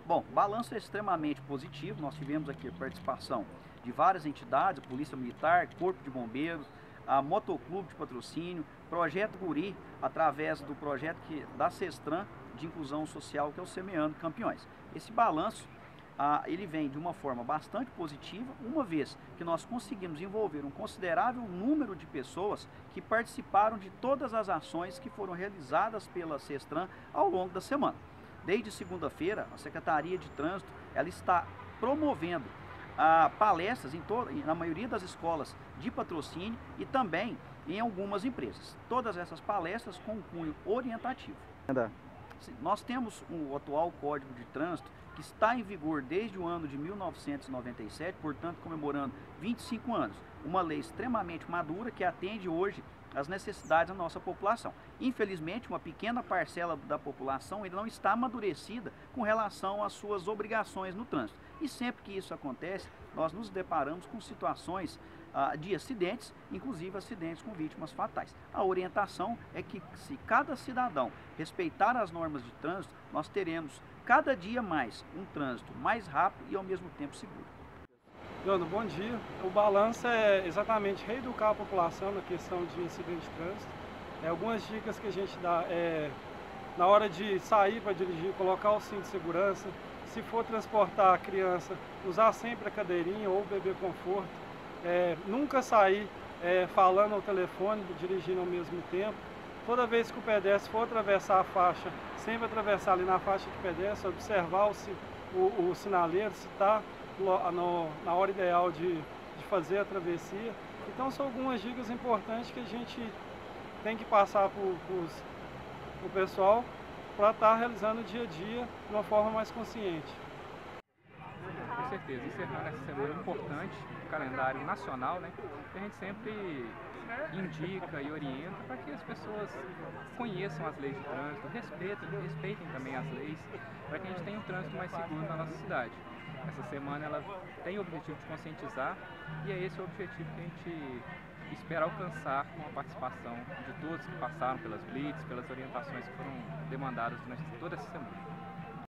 Bom, o balanço é extremamente positivo. Nós tivemos aqui a participação de várias entidades, a Polícia Militar, Corpo de Bombeiros, a Motoclube de Patrocínio, Projeto Guri, através do projeto da Sestran de Inclusão Social, que é o Semeando Campeões. Esse balanço, ele vem de uma forma bastante positiva, uma vez que nós conseguimos envolver um considerável número de pessoas que participaram de todas as ações que foram realizadas pela Sestran ao longo da semana. Desde segunda-feira, a Secretaria de Trânsito ela está promovendo palestras na maioria das escolas de patrocínio e também em algumas empresas. Todas essas palestras com cunho orientativo. Nós temos o atual Código de Trânsito que está em vigor desde o ano de 1997, portanto comemorando 25 anos. Uma lei extremamente madura que atende hoje às necessidades da nossa população. Infelizmente, uma pequena parcela da população ainda não está amadurecida com relação às suas obrigações no trânsito. E sempre que isso acontece, nós nos deparamos com situações de acidentes, inclusive acidentes com vítimas fatais. A orientação é que se cada cidadão respeitar as normas de trânsito, nós teremos cada dia mais um trânsito mais rápido e ao mesmo tempo seguro. Leandro, bom dia. O balanço é exatamente reeducar a população na questão de incidente de trânsito. Algumas dicas que a gente dá na hora de sair para dirigir, colocar o cinto de segurança. Se for transportar a criança, usar sempre a cadeirinha ou o bebê conforto. Nunca sair falando ao telefone, dirigindo ao mesmo tempo. Toda vez que o pedestre for atravessar a faixa, sempre atravessar ali na faixa de pedestre, observar o sinaleiro, se está na hora ideal de fazer a travessia. Então são algumas dicas importantes que a gente tem que passar para o pessoal para estar realizando o dia a dia de uma forma mais consciente. Com certeza, encerrando essa semana importante, o calendário nacional, né? A gente sempre indica e orienta para que as pessoas conheçam as leis de trânsito, respeitem também as leis, para que a gente tenha um trânsito mais seguro na nossa cidade. Essa semana ela tem o objetivo de conscientizar e é esse o objetivo que a gente espera alcançar com a participação de todos que passaram pelas blitz, pelas orientações que foram demandadas durante toda essa semana.